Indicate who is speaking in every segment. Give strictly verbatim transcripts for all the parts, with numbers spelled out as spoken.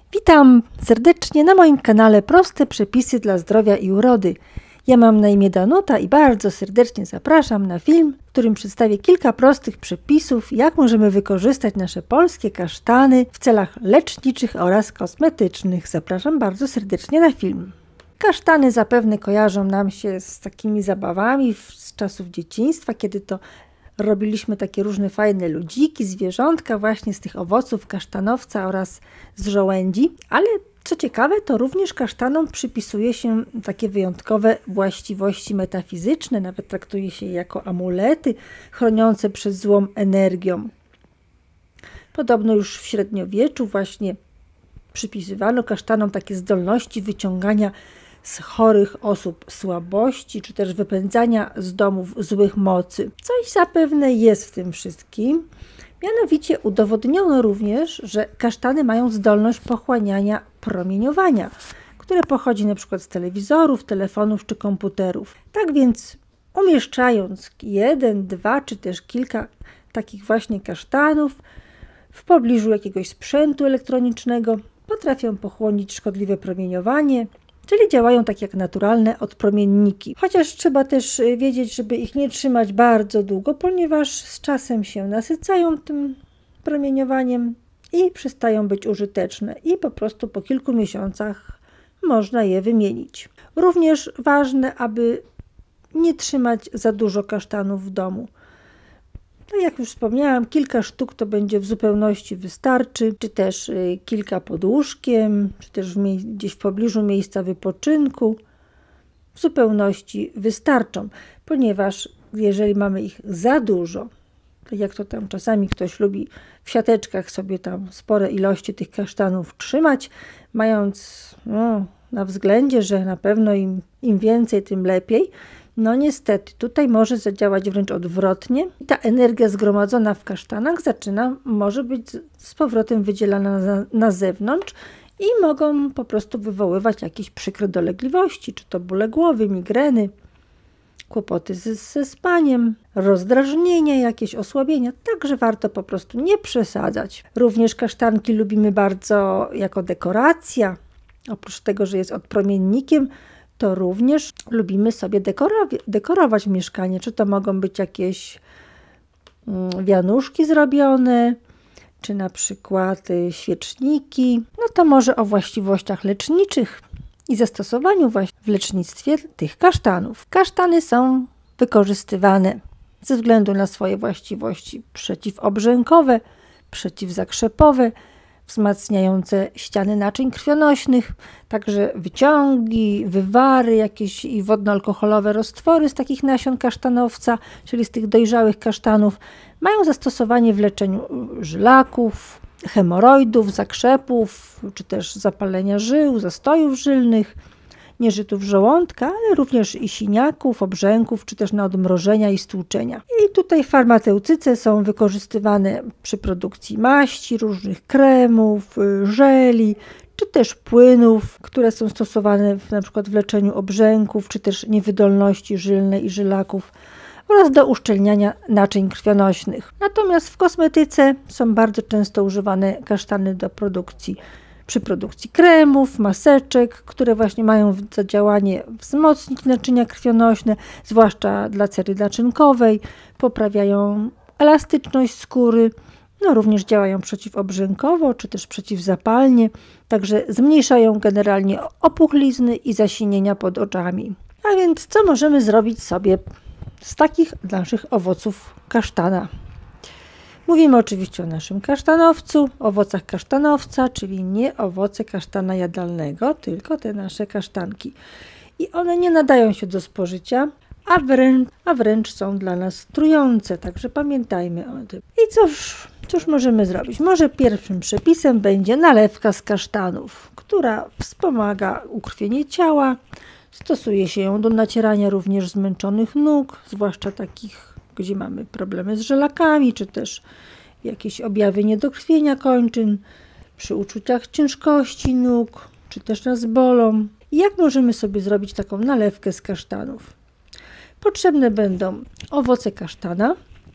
Speaker 1: Witam serdecznie na moim kanale Proste Przepisy dla Zdrowia i Urody. Ja mam na imię Danuta i bardzo serdecznie zapraszam na film, w którym przedstawię kilka prostych przepisów, jak możemy wykorzystać nasze polskie kasztany w celach leczniczych oraz kosmetycznych. Zapraszam bardzo serdecznie na film. Kasztany zapewne kojarzą nam się z takimi zabawami z czasów dzieciństwa, kiedy to robiliśmy takie różne fajne ludziki, zwierzątka właśnie z tych owoców kasztanowca oraz z żołędzi, ale co ciekawe, to również kasztanom przypisuje się takie wyjątkowe właściwości metafizyczne, nawet traktuje się je jako amulety chroniące przed złą energią. Podobno już w średniowieczu właśnie przypisywano kasztanom takie zdolności wyciągania z chorych osób słabości, czy też wypędzania z domów złych mocy. Coś zapewne jest w tym wszystkim. Mianowicie udowodniono również, że kasztany mają zdolność pochłaniania promieniowania, które pochodzi na przykład z telewizorów, telefonów czy komputerów. Tak więc umieszczając jeden, dwa czy też kilka takich właśnie kasztanów w pobliżu jakiegoś sprzętu elektronicznego, potrafią pochłonić szkodliwe promieniowanie, czyli działają tak jak naturalne odpromienniki. Chociaż trzeba też wiedzieć, żeby ich nie trzymać bardzo długo, ponieważ z czasem się nasycają tym promieniowaniem i przestają być użyteczne i po prostu po kilku miesiącach można je wymienić. Również ważne, aby nie trzymać za dużo kasztanów w domu. Tak jak już wspomniałam, kilka sztuk to będzie w zupełności wystarczy, czy też y, kilka pod łóżkiem, czy też w gdzieś w pobliżu miejsca wypoczynku. W zupełności wystarczą, ponieważ jeżeli mamy ich za dużo, tak jak to tam czasami ktoś lubi w siateczkach sobie tam spore ilości tych kasztanów trzymać, mając no, na względzie, że na pewno im, im więcej, tym lepiej. No niestety, tutaj może zadziałać wręcz odwrotnie. Ta energia zgromadzona w kasztanach zaczyna, może być z powrotem wydzielana na, na zewnątrz i mogą po prostu wywoływać jakieś przykre dolegliwości, czy to bóle głowy, migreny, kłopoty ze, ze spaniem, rozdrażnienia, jakieś osłabienia. Także warto po prostu nie przesadzać. Również kasztanki lubimy bardzo jako dekoracja. Oprócz tego, że jest odpromiennikiem, to również lubimy sobie dekorować, dekorować mieszkanie. Czy to mogą być jakieś wianuszki zrobione, czy na przykład świeczniki. No to może o właściwościach leczniczych i zastosowaniu właśnie w lecznictwie tych kasztanów. Kasztany są wykorzystywane ze względu na swoje właściwości przeciwobrzękowe, przeciwzakrzepowe, wzmacniające ściany naczyń krwionośnych, także wyciągi, wywary, jakieś i wodno-alkoholowe roztwory z takich nasion kasztanowca, czyli z tych dojrzałych kasztanów, mają zastosowanie w leczeniu żylaków, hemoroidów, zakrzepów, czy też zapalenia żył, zastojów żylnych, nieżytów żołądka, ale również i siniaków, obrzęków, czy też na odmrożenia i stłuczenia. I tutaj w farmaceutyce są wykorzystywane przy produkcji maści, różnych kremów, żeli, czy też płynów, które są stosowane w, na przykład w leczeniu obrzęków, czy też niewydolności żylnej i żylaków oraz do uszczelniania naczyń krwionośnych. Natomiast w kosmetyce są bardzo często używane kasztany do produkcji przy produkcji kremów, maseczek, które właśnie mają za działanie wzmocnić naczynia krwionośne, zwłaszcza dla cery naczynkowej, poprawiają elastyczność skóry, no również działają przeciwobrzękowo, czy też przeciwzapalnie, także zmniejszają generalnie opuchlizny i zasinienia pod oczami. A więc co możemy zrobić sobie z takich naszych owoców kasztana? Mówimy oczywiście o naszym kasztanowcu, owocach kasztanowca, czyli nie owoce kasztana jadalnego, tylko te nasze kasztanki. I one nie nadają się do spożycia, a wręcz, a wręcz są dla nas trujące, także pamiętajmy o tym. I cóż, cóż możemy zrobić? Może pierwszym przepisem będzie nalewka z kasztanów, która wspomaga ukrwienie ciała. Stosuje się ją do nacierania również zmęczonych nóg, zwłaszcza takich, gdzie mamy problemy z żelakami, czy też jakieś objawy niedokrwienia kończyn, przy uczuciach ciężkości nóg, czy też nas bolą. I jak możemy sobie zrobić taką nalewkę z kasztanów? Potrzebne będą owoce kasztana,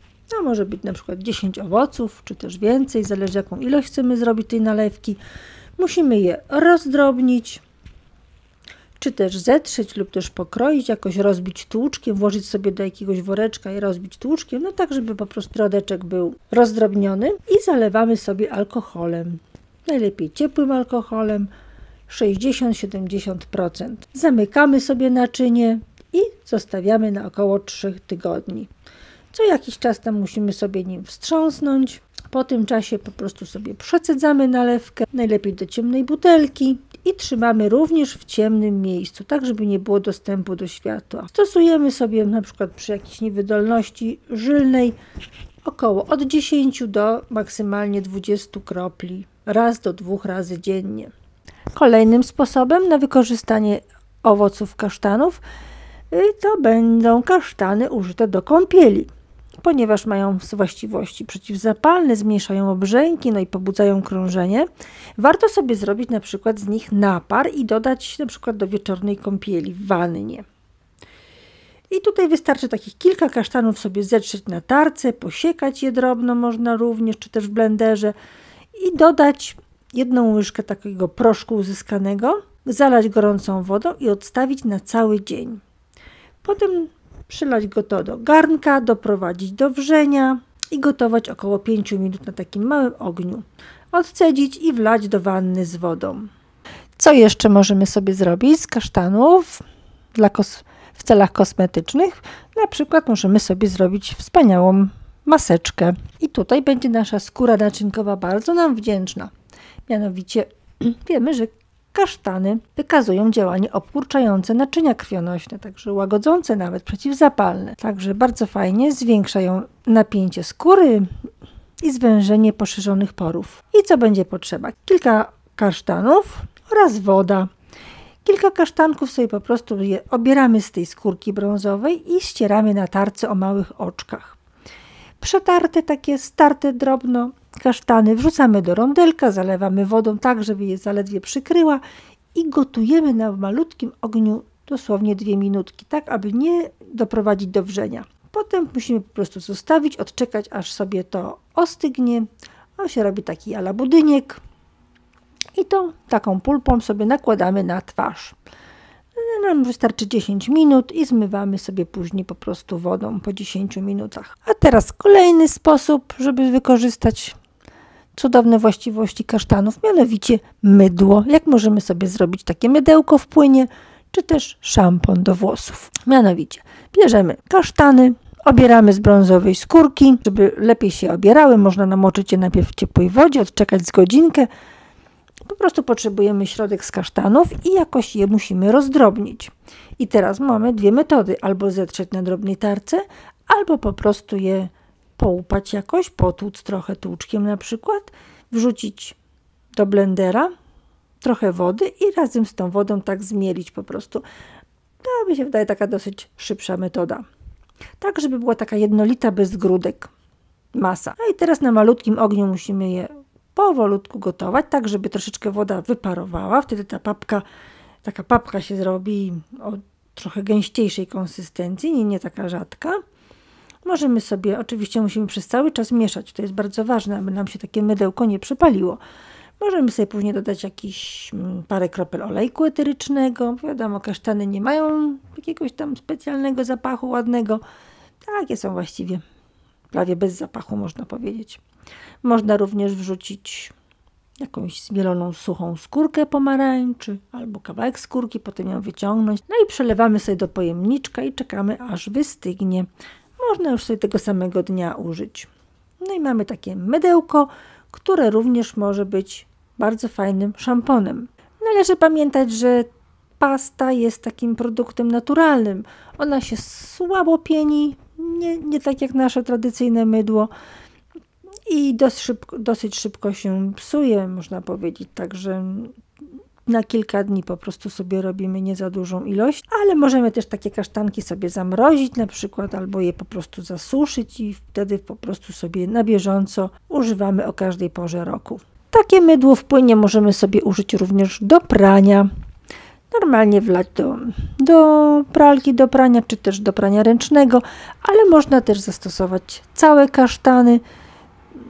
Speaker 1: a może być na przykład dziesięć owoców, czy też więcej, zależy jaką ilość chcemy zrobić tej nalewki. Musimy je rozdrobnić, czy też zetrzeć lub też pokroić, jakoś rozbić tłuczkiem, włożyć sobie do jakiegoś woreczka i rozbić tłuczkiem, no tak, żeby po prostu środeczek był rozdrobniony i zalewamy sobie alkoholem. Najlepiej ciepłym alkoholem, sześćdziesiąt do siedemdziesięciu procent. Zamykamy sobie naczynie i zostawiamy na około trzech tygodni. Co jakiś czas tam musimy sobie nim wstrząsnąć. Po tym czasie po prostu sobie przecedzamy nalewkę, najlepiej do ciemnej butelki i trzymamy również w ciemnym miejscu, tak żeby nie było dostępu do światła. Stosujemy sobie na przykład przy jakiejś niewydolności żylnej około od dziesięciu do maksymalnie dwudziestu kropli, raz do dwóch razy dziennie. Kolejnym sposobem na wykorzystanie owoców kasztanów to będą kasztany użyte do kąpieli, ponieważ mają właściwości przeciwzapalne, zmniejszają obrzęki, no i pobudzają krążenie. Warto sobie zrobić na przykład z nich napar i dodać na przykład do wieczornej kąpieli w wannie. I tutaj wystarczy takich kilka kasztanów sobie zetrzeć na tarce, posiekać je drobno można również, czy też w blenderze i dodać jedną łyżkę takiego proszku uzyskanego, zalać gorącą wodą i odstawić na cały dzień. Potem przylać go to do garnka, doprowadzić do wrzenia i gotować około pięciu minut na takim małym ogniu. Odcedzić i wlać do wanny z wodą. Co jeszcze możemy sobie zrobić z kasztanów dla kos w celach kosmetycznych? Na przykład możemy sobie zrobić wspaniałą maseczkę. I tutaj będzie nasza skóra naczynkowa bardzo nam wdzięczna. Mianowicie wiemy, że kasztany wykazują działanie obkurczające naczynia krwionośne, także łagodzące, nawet przeciwzapalne. Także bardzo fajnie zwiększają napięcie skóry i zwężenie poszerzonych porów. I co będzie potrzeba? Kilka kasztanów oraz woda. Kilka kasztanków sobie po prostu je obieramy z tej skórki brązowej i ścieramy na tarce o małych oczkach. Przetarte, takie starte drobno kasztany wrzucamy do rondelka, zalewamy wodą tak, żeby je zaledwie przykryła i gotujemy na malutkim ogniu dosłownie dwie minutki, tak aby nie doprowadzić do wrzenia. Potem musimy po prostu zostawić, odczekać aż sobie to ostygnie. On się robi taki ala budyniek i tą taką pulpą sobie nakładamy na twarz. Nam wystarczy dziesięć minut i zmywamy sobie później po prostu wodą po dziesięciu minutach. A teraz kolejny sposób, żeby wykorzystać cudowne właściwości kasztanów, mianowicie mydło. Jak możemy sobie zrobić takie mydełko w płynie, czy też szampon do włosów. Mianowicie bierzemy kasztany, obieramy z brązowej skórki, żeby lepiej się obierały. Można namoczyć je najpierw w ciepłej wodzie, odczekać z godzinkę. Po prostu potrzebujemy środek z kasztanów i jakoś je musimy rozdrobnić. I teraz mamy dwie metody. Albo zetrzeć na drobnej tarce, albo po prostu je połupać jakoś, potłuc trochę tłuczkiem na przykład, wrzucić do blendera trochę wody i razem z tą wodą tak zmielić po prostu. To mi się wydaje taka dosyć szybsza metoda. Tak, żeby była taka jednolita, bez grudek masa. No i teraz na malutkim ogniu musimy je powolutku gotować, tak żeby troszeczkę woda wyparowała. Wtedy ta papka, taka papka się zrobi o trochę gęściejszej konsystencji, nie, nie taka rzadka. Możemy sobie, oczywiście musimy przez cały czas mieszać, to jest bardzo ważne, aby nam się takie mydełko nie przepaliło. Możemy sobie później dodać jakieś parę kropel olejku eterycznego. Wiadomo, kasztany nie mają jakiegoś tam specjalnego zapachu ładnego. Takie są właściwie prawie bez zapachu, można powiedzieć. Można również wrzucić jakąś zmieloną suchą skórkę pomarańczy albo kawałek skórki, potem ją wyciągnąć. No i przelewamy sobie do pojemniczka i czekamy, aż wystygnie. Można już sobie tego samego dnia użyć. No i mamy takie mydełko, które również może być bardzo fajnym szamponem. Należy pamiętać, że pasta jest takim produktem naturalnym. Ona się słabo pieni, nie, nie tak jak nasze tradycyjne mydło i dosyć szybko, dosyć szybko się psuje, można powiedzieć. Także na kilka dni po prostu sobie robimy nie za dużą ilość, ale możemy też takie kasztanki sobie zamrozić na przykład, albo je po prostu zasuszyć i wtedy po prostu sobie na bieżąco używamy o każdej porze roku. Takie mydło w płynie możemy sobie użyć również do prania. Normalnie wlać do, do pralki do prania, czy też do prania ręcznego, ale można też zastosować całe kasztany.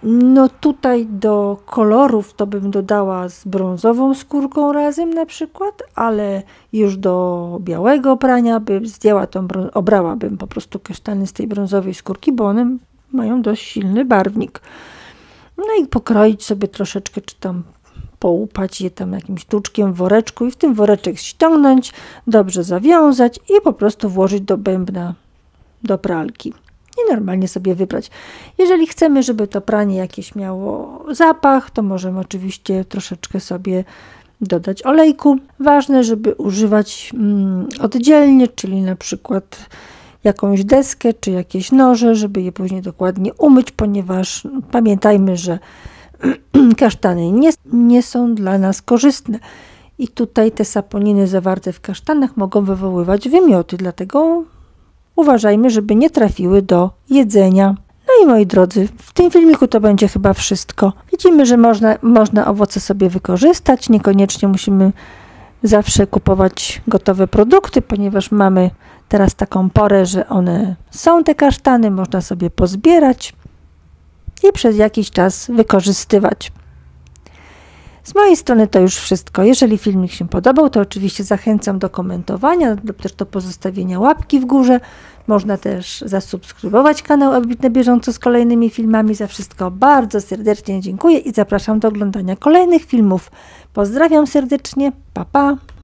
Speaker 1: No tutaj do kolorów to bym dodała z brązową skórką razem na przykład, ale już do białego prania bym zdjęła tą, obrałabym po prostu kasztany z tej brązowej skórki, bo one mają dość silny barwnik. No i pokroić sobie troszeczkę, czy tam połupać je tam jakimś tuczkiem w woreczku i w tym woreczek ściągnąć, dobrze zawiązać i po prostu włożyć do bębna, do pralki. I normalnie sobie wyprać. Jeżeli chcemy, żeby to pranie jakieś miało zapach, to możemy oczywiście troszeczkę sobie dodać olejku. Ważne, żeby używać mm, oddzielnie, czyli na przykład jakąś deskę czy jakieś noże, żeby je później dokładnie umyć, ponieważ no, pamiętajmy, że kasztany nie, nie są dla nas korzystne. I tutaj te saponiny zawarte w kasztanach mogą wywoływać wymioty, dlatego uważajmy, żeby nie trafiły do jedzenia. No i moi drodzy, w tym filmiku to będzie chyba wszystko. Widzimy, że można, można owoce sobie wykorzystać, niekoniecznie musimy zawsze kupować gotowe produkty, ponieważ mamy teraz taką porę, że one są te kasztany, można sobie pozbierać i przez jakiś czas wykorzystywać. Z mojej strony to już wszystko. Jeżeli filmik się podobał, to oczywiście zachęcam do komentowania, lub też do pozostawienia łapki w górze. Można też zasubskrybować kanał, aby być na bieżąco z kolejnymi filmami. Za wszystko bardzo serdecznie dziękuję i zapraszam do oglądania kolejnych filmów. Pozdrawiam serdecznie. Pa, pa!